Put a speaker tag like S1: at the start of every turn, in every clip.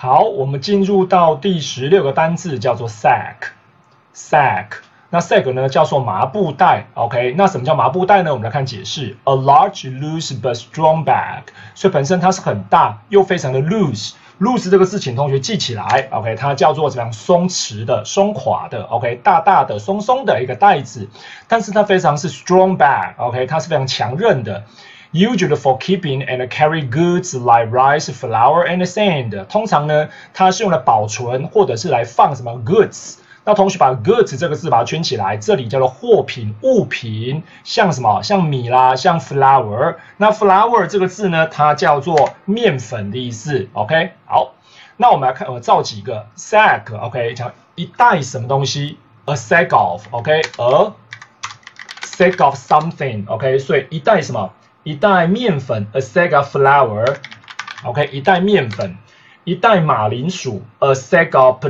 S1: 好，我们进入到第16个单字，叫做 sack。sack， 那 sack 呢叫做麻布袋。OK， 那什么叫麻布袋呢？我们来看解释 ：a large, loose but strong bag。所以本身它是很大又非常的 loose。loose 这个字，请同学记起来。OK， 它叫做怎么样？松弛的、松垮的。OK， 大大的、松松的一个袋子，但是它非常是 strong bag。OK， 它是非常强韧的。Usually for keeping and carry goods like rice, flour, and sand。通常呢，它是用来保存或者是来放什么 goods。那同学把 goods 这个字把它圈起来，这里叫做货品、物品，像什么？像米啦，像 flour。那 flour 这个字呢，它叫做面粉的意思。OK， 好，那我们来看，造几个 sack。OK， 讲一袋什么东西 ？A sack of。OK，a sack of something。OK， 所以一袋什么？一袋面粉 ，a sack of flour，OK， 一袋面粉，一袋马铃薯 ，a sack of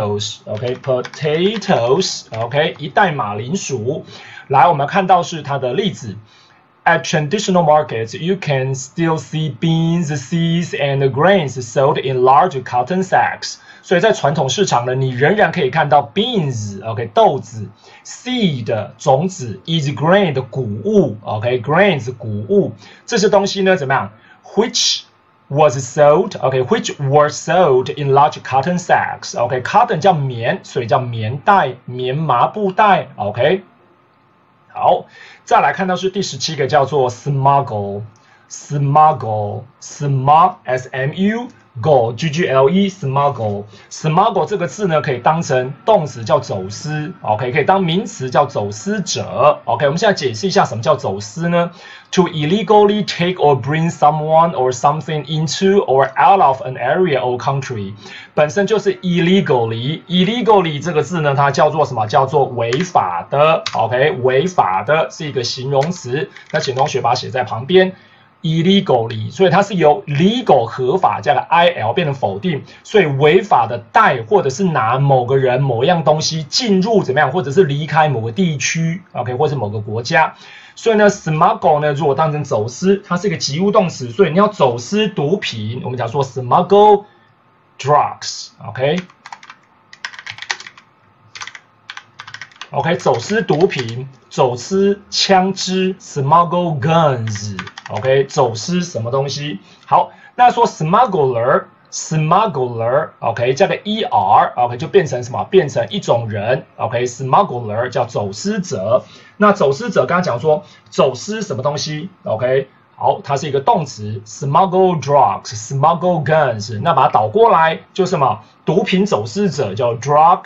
S1: potatoes，OK，potatoes，OK， 一袋马铃薯。来，我们看到是它的例子。At traditional markets, you can still see beans, seeds, and grains sold in large cotton sacks. 所以在传统市场呢，你仍然可以看到 beans，OK， 豆子 ，seed 种子 ，is grain 的谷物 ，OK， grains 谷物，这些东西呢怎么样 ？Which was sold，OK，which were sold in large cotton sacks，OK，cotton 叫棉，所以叫棉袋、棉麻布袋 ，OK。好，再来看到是第17个，叫做 smuggle，smuggle，smuggle，smuggle，smuggle 这个字呢，可以当成动词叫走私 ，OK， 可以当名词叫走私者 ，OK。我们现在解释一下什么叫走私呢 ？To illegally take or bring someone or something into or out of an area or country， 本身就是 illegally 这个字呢，它叫做什么？叫做违法的 ，OK， 违法的是一个形容词，那请同学把它写在旁边。illegally， 所以它是由 legal 合法加个 il 变成否定，所以违法的带或者是拿某个人某样东西进入怎么样，或者是离开某个地区 ，OK， 或者某个国家。所以呢 ，smuggle 呢，如果当成走私，它是一个及物动词，所以你要走私毒品，我们讲说 smuggle drugs，OK。OK， 走私毒品，走私枪支 ，smuggle guns，OK， 走私什么东西？好，那说 smuggler，OK， 加个 er，OK， 就变成什么？变成一种人 ，OK，smuggler 叫走私者。那走私者刚刚讲说走私什么东西 ，OK， 好，它是一个动词 ，smuggle drugs，smuggle guns， 那把它倒过来就是什么？毒品走私者叫 drug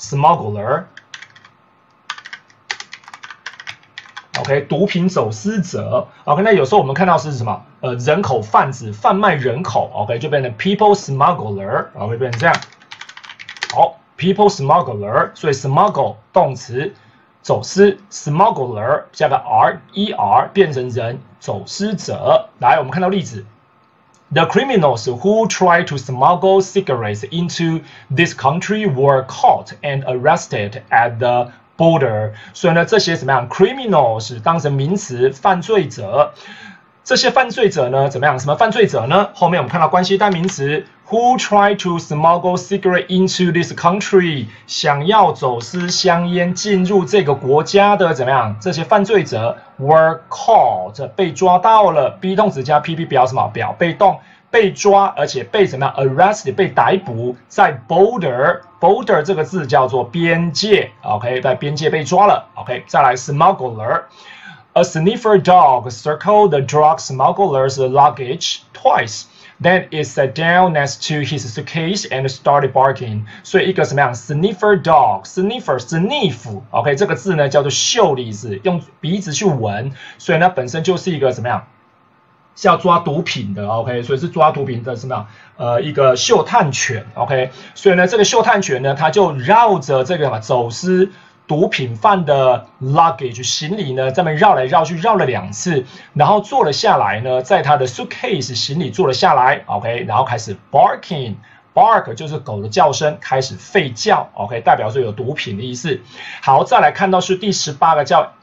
S1: smuggler。OK， 毒品走私者。OK， 那有时候我们看到是什么？人口贩子，贩卖人口。OK， 就变成 people smuggler。OK， 变成这样。好 ，people smuggler， 所以 smuggle 动词，走私 smuggler 加个 er 变成人走私者。来，我们看到例子。The criminals who tried to smuggle cigarettes into this country were caught and arrested at the border， 所以呢，这些怎么样 ？criminals 当成名词，犯罪者。这些犯罪者呢，怎么样？什么犯罪者呢？后面我们看到关系代名词 who try to smuggle cigarette into this country， 想要走私香烟进入这个国家的怎么样？这些犯罪者 were caught 被抓到了 ，be 动词加 PP 表什么？表被动。被抓，而且被怎么样 ？arrested 被逮捕，在 border 这个字叫做边界 ，OK， 在边界被抓了 ，OK， 再来 smuggler。A sniffer dog circled the drug smuggler's luggage twice. Then it sat down next to his suitcase and started barking. 所以一个什么样 ？sniffer dog，sniff，OK， 这个字呢叫做嗅的意思，用鼻子去闻，所以呢本身就是一个怎么样？是要抓毒品的 ，OK， 所以是抓毒品的什么一个嗅探犬 ，OK， 所以呢，这个嗅探犬呢，它就绕着这个什么走私毒品犯的 luggage 行李呢，这么绕来绕去，绕了2次，然后坐了下来呢，在他的 suitcase 行李坐了下来 ，OK， 然后开始 barking。bark 就是狗的叫声，开始吠叫 ，OK， 代表说有毒品的意思。好，再来看到是第18个叫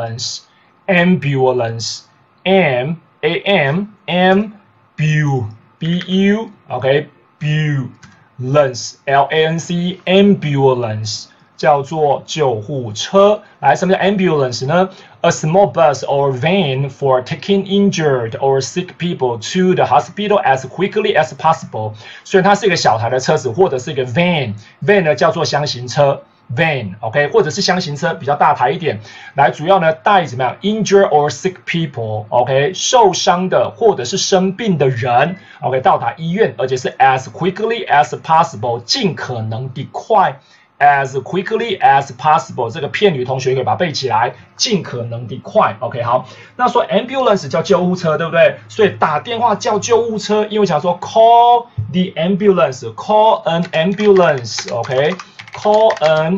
S1: ambulance，ambulance。am ，bu OK ambulance L-A-N-C ambulance 叫做救护车。来，什么叫 ambulance 呢？A small bus or van for taking injured or sick people to the hospital as quickly as possible。所以它是一个小台的车子，或者是一个 van 呢叫做箱型车。van OK， 或者是箱型车比较大台一点，来主要呢带怎么样 injured or sick people OK 受伤的或者是生病的人 OK 到达医院，而且是 as quickly as possible 尽可能的快 as quickly as possible 这个片语同学可以把它背起来，尽可能的快 OK 好，那说 ambulance 叫救护车对不对？所以打电话叫救护车，因为想说 call the ambulance call an ambulance OK。Call an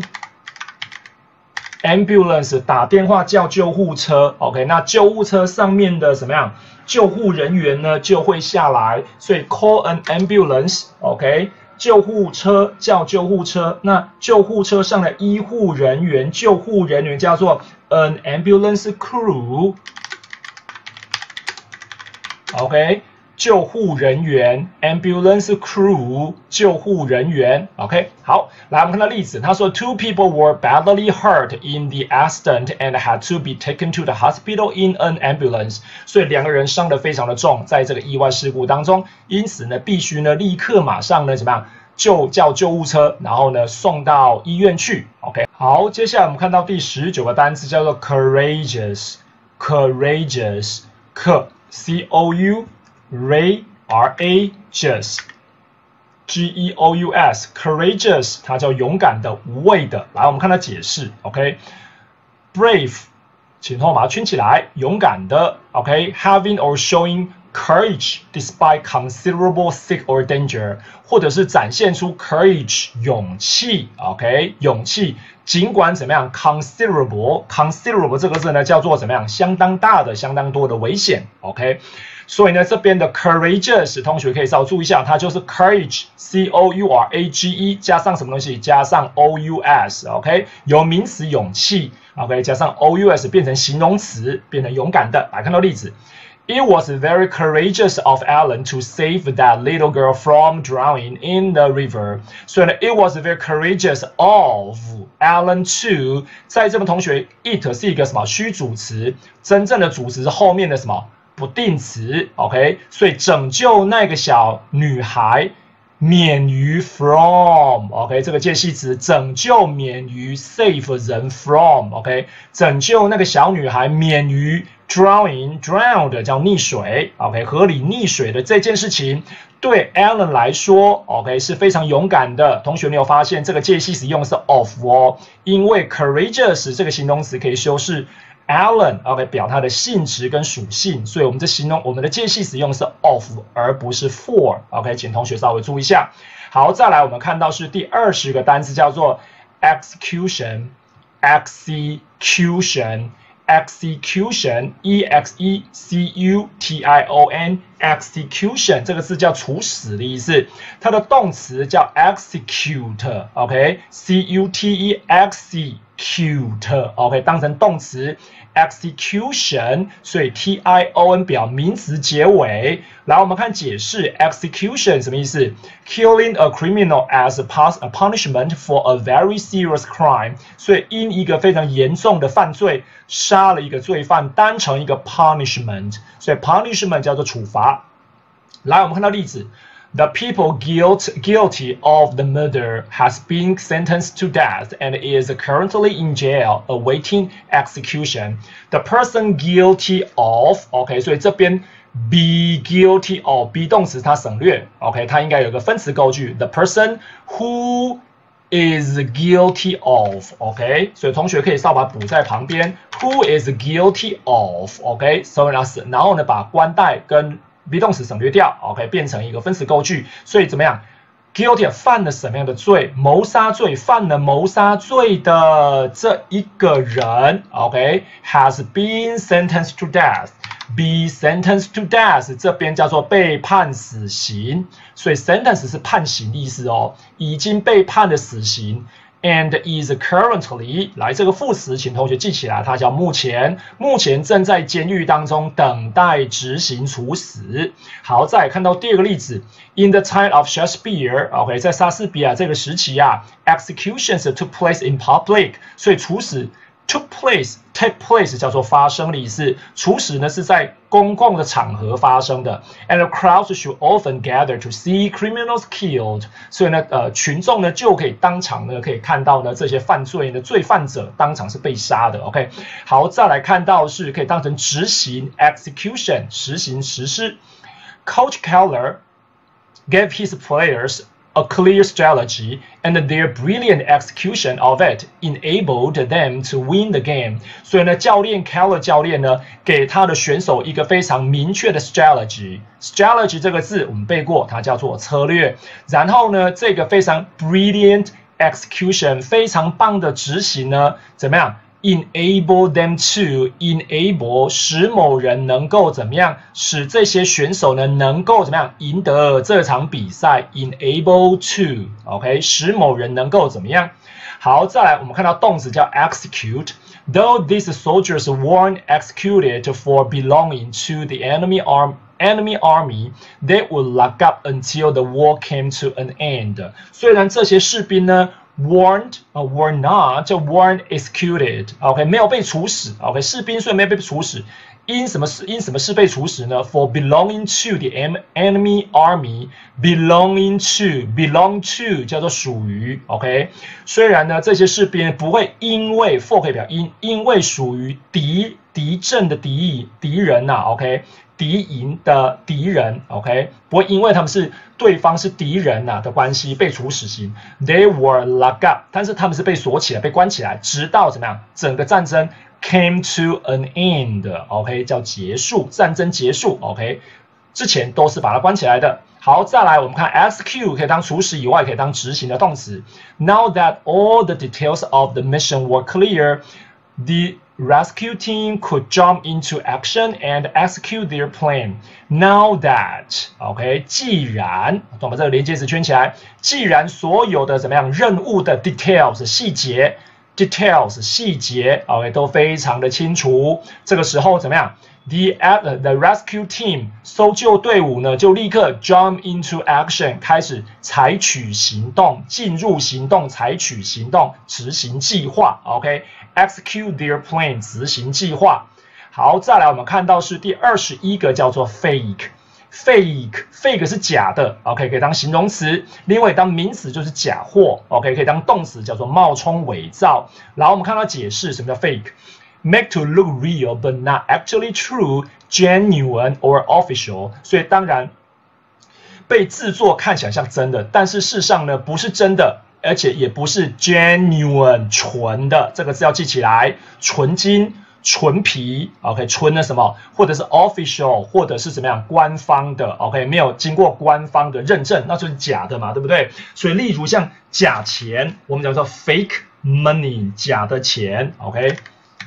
S1: ambulance 打电话叫救护车 ，OK， 那救护车上面的什么样？救护人员呢就会下来，所以 call an ambulance，OK， 救护车叫救护车，那救护车上的医护人员、救护人员叫做 an ambulance crew，OK。救护人员 ambulance crew 救护人员 OK 好，来我们看到例子，他说 two people were badly hurt in the accident and had to be taken to the hospital in an ambulance， 所以两个人伤得非常的重，在这个意外事故当中，因此呢必须呢立刻马上呢怎么样叫救护车，然后呢送到医院去 OK 好，接下来我们看到第19个单词叫做 courageous C-O-U Courageous G-E-O-U-S courageous 它叫勇敢的无畏的，来我们看它解释 OK brave 请同学把它圈起来，勇敢的 OK having or showing courage despite considerable risk or danger 或者是展现出 courage 勇气 OK 勇气尽管怎么样 considerable 这个字呢叫做怎么样相当大的相当多的危险 OK所以呢，这边的 courageous 同学可以稍微注意一下，它就是 courage C-O-U-R-A-G-E 加上什么东西？加上 O-U-S OK 由名词勇气 OK 加上 O-U-S 变成形容词，变成勇敢的。来看到例子 ，It was very courageous of Alan to save that little girl from drowning in the river。所以呢 ，It was very courageous of Alan to 在这边同学 ，it 是一个什么虚主词？真正的主词是后面的什么？不定词 ，OK， 所以拯救那个小女孩免于 from，OK， 这个介系词拯救免于 save 人 from，OK， 拯救那个小女孩免于 drowned 叫溺水 ，OK， 河里溺水的这件事情对 Alan 来说 ，OK 是非常勇敢的。同学，你有发现这个介系词用的是 of 哦，因为 courageous 这个形容词可以修饰。Alan OK 表它的性质跟属性，所以我们这形容我们的介系词用的是 of 而不是 for OK 请同学稍微注意一下。好，再来我们看到是第20个单词叫做 execution E-X-E-C-U-T-I-O-N execution 这个字叫处死的意思，它的动词叫 execute OK C-U-T-E execute OK 当成动词 execution 所以 T-I-O-N 表名词结尾。来我们看解释 execution 什么意思 Killing a criminal as a punishment for a very serious crime 所以因一个非常严重的犯罪杀了一个罪犯当成一个 punishment 所以 punishment 叫做处罚。来我们看到例子The people guilty of the murder has been sentenced to death and is currently in jail awaiting execution. The person guilty of, OK， 所以这边 be guilty of be 动词它省略 ，OK， 它应该有个分词构句。The person who is guilty of, OK， 所以同学可以稍把它补在旁边。Who is guilty of, OK， 然后呢把关代跟be 动词省略掉 ，OK， 变成一个分词构句。所以怎么样 ？Guilty 犯了什么样的罪？谋杀罪，犯了谋杀罪的这一个人 ，OK，has been sentenced to death。Be sentenced to death 这边叫做被判死刑，所以 sentence 是判刑的意思哦，已经被判的死刑。 and is currently 来这个副词，请同学记起来，它叫目前，目前正在监狱当中等待执行处死。好，再来看到第二个例子 ，In the time of Shakespeare，OK， 在莎士比亚这个时期啊 ，executions took place in public， 所以处死 took place。Take place 叫做发生的意思，处死呢是在公共的场合发生的 ，and the crowds should often gather to see criminals killed。所以呢，群众呢就可以当场呢可以看到呢这些犯罪的罪犯者当场是被杀的。OK， 好，再来看到是可以当成执行 execution， 实行实施。Coach Keller gave his players a clear strategy, and their brilliant execution of it enabled them to win the game. 所以呢，教练 Keller 教练呢，给他的选手一个非常明确的 strategy。strategy 这个字我们背过，它叫做策略。然后呢，这个非常 brilliant execution 非常棒的执行呢，怎么样？Enable them to enable 使某人能够怎么样？使这些选手呢能够怎么样赢得这场比赛 ？Enable to OK， 使某人能够怎么样？好，再来我们看到动词叫 execute。Though these soldiers weren't executed for belonging to the enemy army, they would lock up until the war came to an end. 虽然这些士兵呢。were not executed， OK， 没有被处死 ，OK， 士兵虽然没有被处死，因什么事被处死呢 ？For belonging to the enemy army， belong to 叫做属于 ，OK， 虽然呢这些士兵不会因为 for 可以表因为属于敌阵的敌人呐 ，OK。敌营的敌人 ，OK， 不会因为他们是对方是敌人的关系被处死刑 ，They were locked up， 但是他们是被锁起来、被关起来，直到怎么样？整个战争 came to an end，OK， 叫结束，战争结束 ，OK， 之前都是把它关起来的。好，再来我们看 execute 可以当处使以外，可以当执行的动词。Now that all the details of the mission were clear, the rescue team could jump into action and execute their plan. Now that, OK， 既然，我把这个连接词圈起来，既然所有的怎么样任务的 details 细节 ，OK 都非常的清楚，这个时候怎么样？The rescue team 搜救队伍呢，就立刻 jump into action 开始采取行动，进入行动，采取行动，执行计划。OK，execute their plan 执行计划。好，再来我们看到是第21个叫做 fake。fake 是假的 ，OK 可以当形容词，另外当名词就是假货 ，OK 可以当动词叫做冒充伪造。然后我们看到解释什么叫 fake。Make to look real, but not actually true, genuine or official. 所以当然被制作看起来像真的，但是事实上呢不是真的，而且也不是 genuine 纯的，这个字要记起来，纯金、纯皮 ，OK， 纯的什么，或者是 official， 或者是怎么样官方的 ，OK， 没有经过官方的认证，那就是假的嘛，对不对？所以例如像假钱，我们叫做 fake money， 假的钱 ，OK。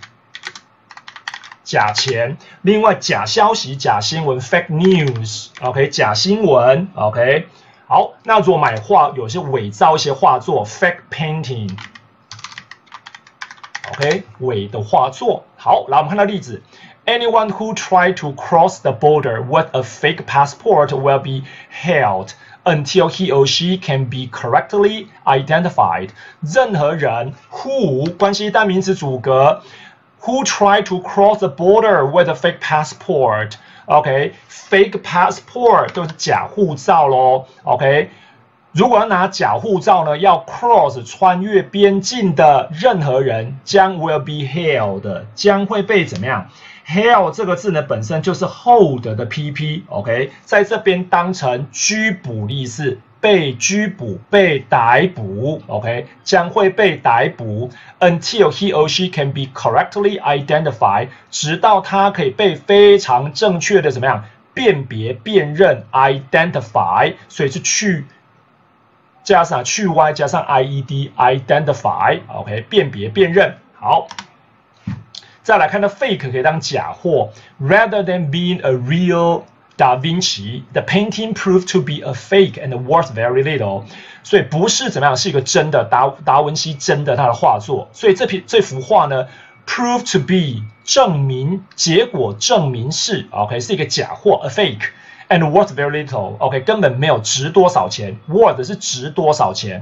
S1: 假钱，另外假消息、假新闻 （fake news），OK， 假新闻 ，OK。好，那如果买画，有些伪造一些画作 （fake painting），OK， 伪的画作。好，来我们看到例子 ：Anyone who try to cross the border with a fake passport will be held until he or she can be correctly identified。任何人 who 关系单名词主格。Who try to cross the border with a fake passport? OK， fake passport 都是假护照咯。OK， 如果要拿假护照呢，要 cross 穿越边境的任何人将 will be held， 将会被怎么样 ？held 这个字呢本身就是 hold 的 PP，OK， 在这边当成拘捕意思。被拘捕、被逮捕 ，OK， 将会被逮捕 ，until he or she can be correctly identified， 直到他可以被非常正确的怎么样辨别、辨认 ，identify， 所以是去加上去 y 加上 ied，identify，OK， 辨别、辨认。好，再来看到 fake 可以当假货 ，rather than being a real Da Vinci, the painting proved to be a fake and worth very little. 所以不是怎么样，是一个真的达文西真的他的画作。所以这幅画呢 ，prove to be 证明结果证明是 OK 是一个假货 a fake and worth very little. OK 根本没有值多少钱 ，worth 是值多少钱。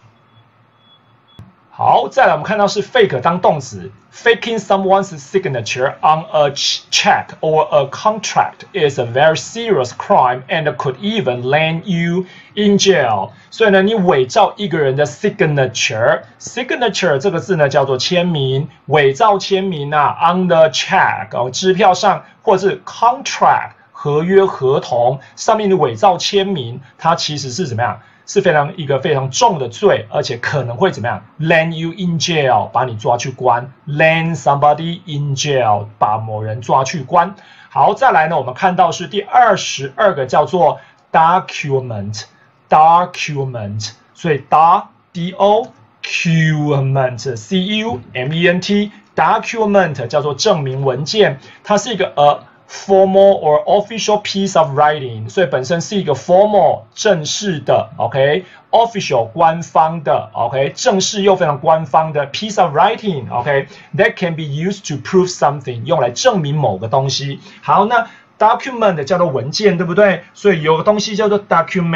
S1: 好，再来我们看到是 fake 当动词 ，faking someone's signature on a check or a contract is a very serious crime and could even land you in jail。所以呢，你伪造一个人的 signature 这个字呢叫做签名，伪造签名啊 on the check 支票上，或者是 contract 合约合同上面的伪造签名，它其实是怎么样？是一个非常重的罪，而且可能会怎么样 ？Land you in jail， 把你抓去关 ；land somebody in jail， 把某人抓去关。好，再来呢，我们看到是第22个叫做 document， 所以 document 叫做证明文件，它是一个formal or official piece of writing， 所以本身是一个 formal 正式的 ，OK， official 官方的 ，OK， 正式又非常官方的 piece of writing，OK， that can be used to prove something， 用来证明某个东西。好，那 document 叫做文件，对不对？所以有个东西叫做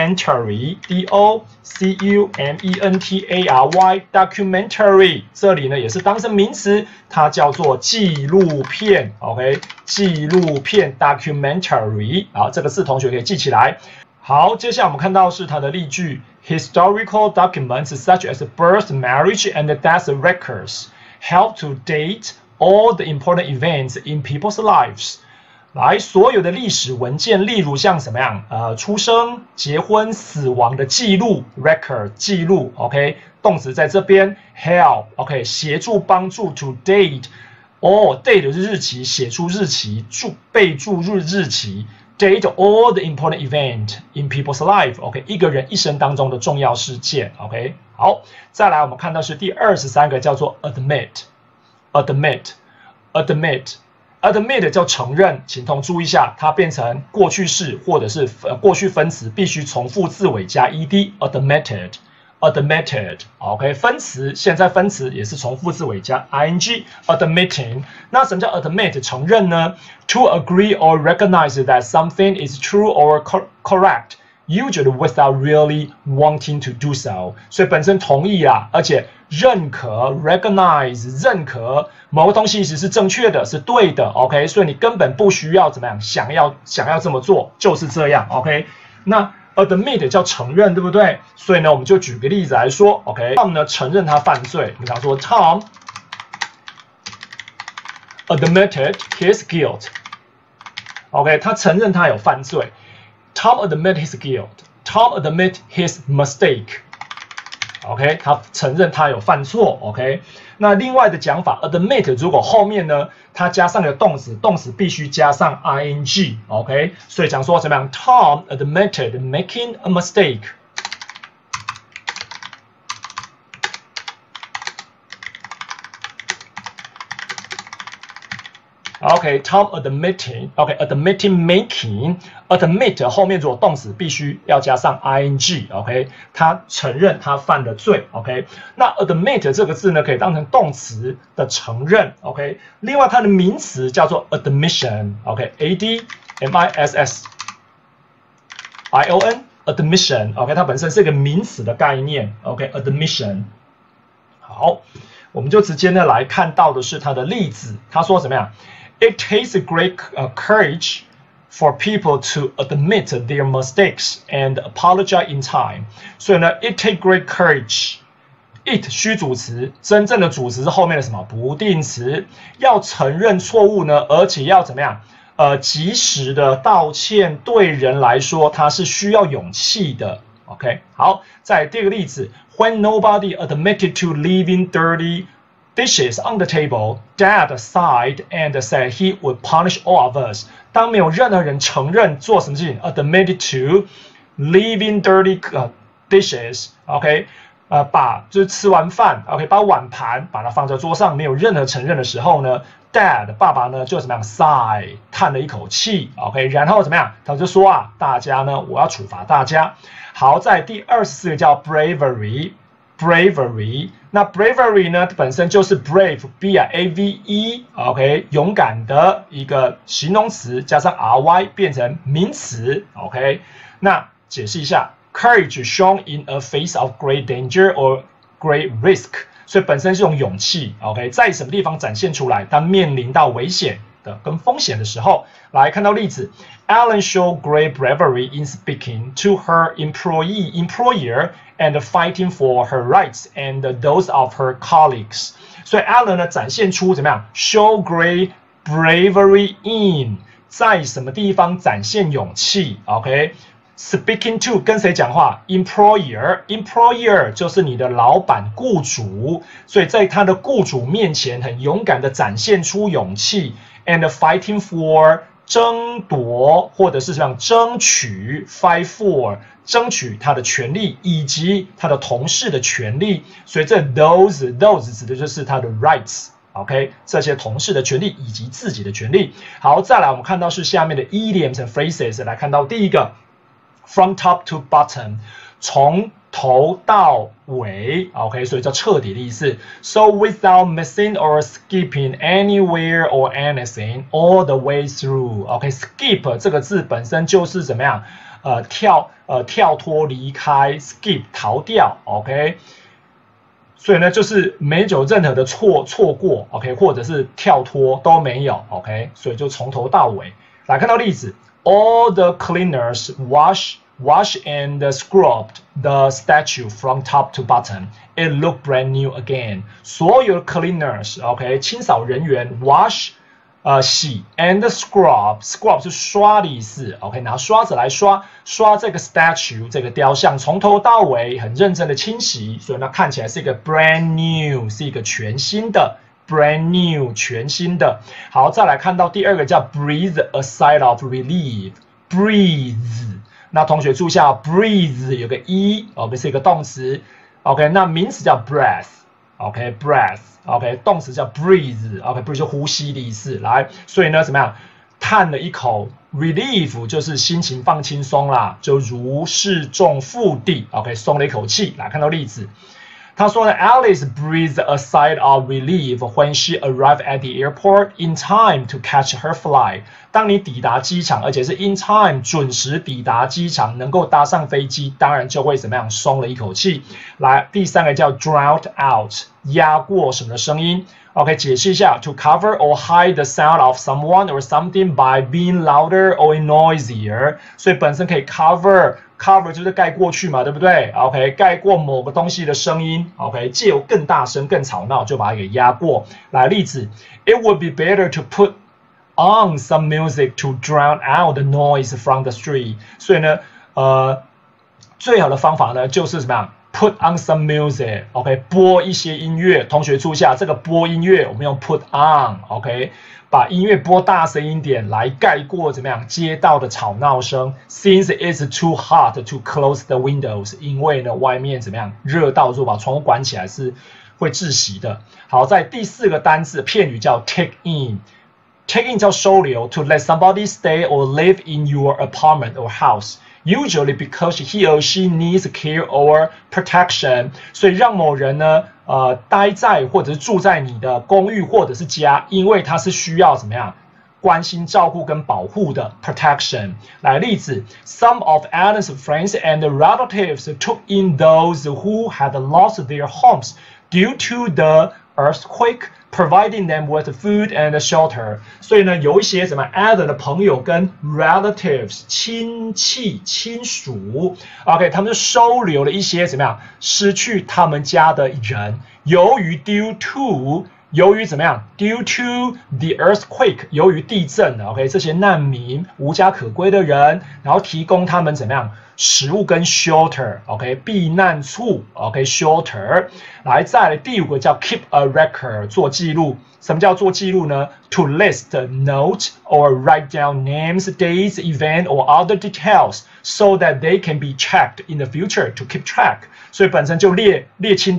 S1: documentary，documentary，这里呢也是当成名词，它叫做纪录片 ，OK， 纪录片 documentary， 好，这个字同学可以记起来。好，接下来我们看到是它的例句 ，historical documents such as birth, marriage, and death records help to date all the important events in people's lives。来，所有的历史文件，例如像什么样？出生、结婚、死亡的记录 （record） 记录 ，OK， 动词在这边 help，OK， 协助、帮助 to date， date 是日期，写出日期，备注日期 ，date all the important event in people's life，OK， 一个人一生当中的重要事件 ，OK， 好，再来我们看到是第23个叫做 admit。admit 叫承认，请同注意一下，它变成过去式或者是过去分词，必须重复字尾加 ed。admitted，OK， 分词现在分词也是重复字尾加 ing。admitting， 那什么叫 admit 承认呢 ？To agree or recognize that something is true or correct。Usually without really wanting to do so， 所以本身同意啊，而且认可 recognize 认可某个东西其实是正确的，是对的 ，OK， 所以你根本不需要怎么样，想要这么做，就是这样 ，OK。那 admit 叫承认，对不对？所以呢，我们就举个例子来说 ，OK，Tom 呢承认他犯罪，比方说 Tom admitted his guilt，OK， 他承认他有犯罪。Tom admit his guilt. Tom admit his mistake. OK， 他承认他有犯错。OK， 那另外的讲法 ，admit 如果后面呢，它加上个动词，动词必须加上 ing。OK， 所以讲说怎么样 ？Tom admitted making a mistake. OK，Tom admitting making，admit 后面如果动词必须要加上 ing，OK， 他承认他犯了罪 ，OK， 那 admit 这个字呢可以当成动词的承认 ，OK， 另外它的名词叫做 admission，OK，admission，admission，OK， 它本身是一个名词的概念 ，OK，admission， 好，我们就直接呢来看到的是它的例子，他说怎么样？ It takes great courage for people to admit their mistakes and apologize in time. 所以呢 ，it takes great courage. It 虚主词，真正的主词是后面的什么不定词？要承认错误呢，而且要怎么样？及时的道歉，对人来说，它是需要勇气的。OK， 好，再第二个例子 ，When nobody admitted to leaving dirty dishes on the table, Dad sighed and said he would punish all of us. 当没有任何人承认做什么事情 ，admitted to leaving dirty dishes，OK， 就是吃完饭 ，OK， 把碗盘把它放在桌上，没有任何承认的时候呢， Dad 爸爸呢就怎么样 sigh 叹了一口气 ，OK， 然后怎么样？他就说啊，大家呢我要处罚大家。好，在第24个叫 bravery， 那 bravery 呢本身就是 brave，B-R-A-V-E，OK， 勇敢的一个形容词，加上 ry 变成名词 ，OK， 那解释一下 ，courage shown in a face of great danger or great risk。所以本身是一种勇气 ，OK， 在什么地方展现出来？当面临到危险的跟风险的时候，来看到例子 ，Ellen showed great bravery in speaking to her employer and fighting for her rights and those of her colleagues。所以 Ellen 呢展现出怎么样 ？Show great bravery in 在什么地方展现勇气 ？OK。Speaking to 跟谁讲话 ？Employer 就是你的老板、雇主，所以在他的雇主面前很勇敢的展现出勇气 ，and fighting for 争夺或者是像争取 ，fight for 争取他的权利以及他的同事的权利，所以这 those 指的就是他的 rights。OK， 这些同事的权利以及自己的权利。好，再来我们看到是下面的 idioms and phrases， 来看到第一个。From top to bottom， 从头到尾 ，OK， 所以叫彻底的意思。So without missing or skipping anywhere or anything all the way through，OK，skip 这个字本身就是怎么样？跳脱离开 ，skip 逃掉 ，OK。所以呢，就是没有任何的错过 ，OK， 或者是跳脱都没有 ，OK， 所以就从头到尾。来看到例子。All the cleaners wash and scrubbed the statue from top to bottom. It looked brand new again. 所有的 cleaners，OK， 清扫人员 wash， 洗 and scrub 是刷的意思 ，OK， 拿刷子来刷这个 statue 这个雕像，从头到尾很认真的清洗，所以呢看起来是一个 brand new， 是一个全新的。Brand new， 全新的。好，再来看到第二个叫 breathe a sigh of relief。breathe， 那同学注意一下 ，breathe 有个 e，OK 是一个动词 ，OK， 那名词叫 breath，OK，breath，OK， 动词叫 breathe，OK，breathe 就呼吸的意思。来，所以呢怎么样？叹了一口 ，relief 就是心情放轻松啦，就如释重负地 ，OK， 松了一口气。来看到例子。他说呢 ，Alice breathed a sigh of relief when she arrived at the airport in time to catch her flight。当你抵达机场，而且是 in time 准时抵达机场，能够搭上飞机，当然就会怎么样，松了一口气。来，第三个叫 drowned out， 压过什么的声音 ？OK， 解释一下 ，to cover or hide the sound of someone or something by being louder or noisier。所以本身可以 cover 就是盖过去嘛，对不对 ？OK， 盖过某个东西的声音 ，OK， 借由更大声、更吵闹，就把它给压过。来，例子 ，It would be better to put on some music to drown out the noise from the street。所以呢，最好的方法呢就是怎么样 ？Put on some music，OK， 播一些音乐。同学注意一下，这个播音乐我们用 put on，OK。把音乐播大声一点，来盖过怎么样街道的吵闹声。Since it's too hot to close the windows， 因为呢外面怎么样热到如果把窗户关起来是会窒息的。好，在第四个单字片语叫 take in。take in 叫收留 ，to let somebody stay or live in your apartment or house。Usually because he or she needs care or protection， 所以让某人呢，待在或者是住在你的公寓或者是家，因为他是需要怎么样关心、照顾跟保护的 protection。来，例子 ，Some of Alan's friends and relatives took in those who had lost their homes due to the earthquake。Providing them with food and shelter， 所以呢，有一些什么 Alan 的朋友跟 relatives 亲戚亲属 ，OK， 他们就收留了一些怎么样失去他们家的人，由于怎么样 ？Due to the earthquake， 由于地震 ，OK， 这些难民无家可归的人，然后提供他们怎么样食物跟 shelter，OK， 避难处 ，OK shelter。来，再来第五个叫 keep a record， 做记录。什么叫做记录呢 ？To list, note, or write down names, dates, event, or other details, so that they can be checked in the future to keep track。所以本身就列清单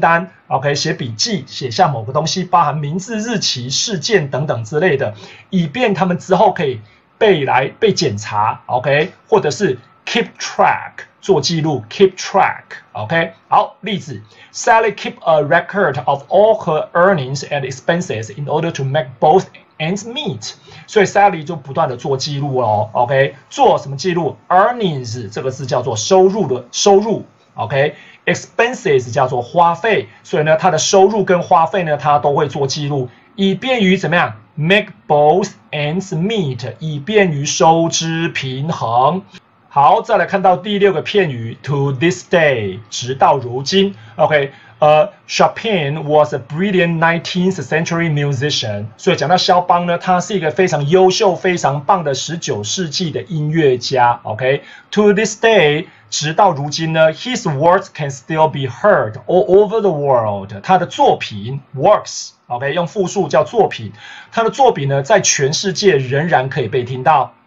S1: OK， 写笔记，写下某个东西，包含名字、日期、事件等等之类的，以便他们之后可以被检查 ，OK， 或者是 keep track 做记录 ，keep track，OK， 好，例子 ，Sally keep a record of all her earnings and expenses in order to make both ends meet， 所以 Sally 就不断的做记录哦 ，OK， 做什么记录 ？earnings 这个字叫做收入 ，OK。expenses 叫做花费，所以呢，它的收入跟花费呢，它都会做记录，以便于怎么样 make both ends meet， 以便于收支平衡。好，再来看到第6个片语 to this day， 直到如今。OK，Chopin was a brilliant 19th century musician， 所以讲到肖邦呢，他是一个非常优秀、非常棒的19世纪的音乐家。OK，to this day。直到如今呢 ，his works can still be heard all over the world。他的作品 works，OK， 用复数叫作品，他的作品呢，在全世界仍然可以被听到。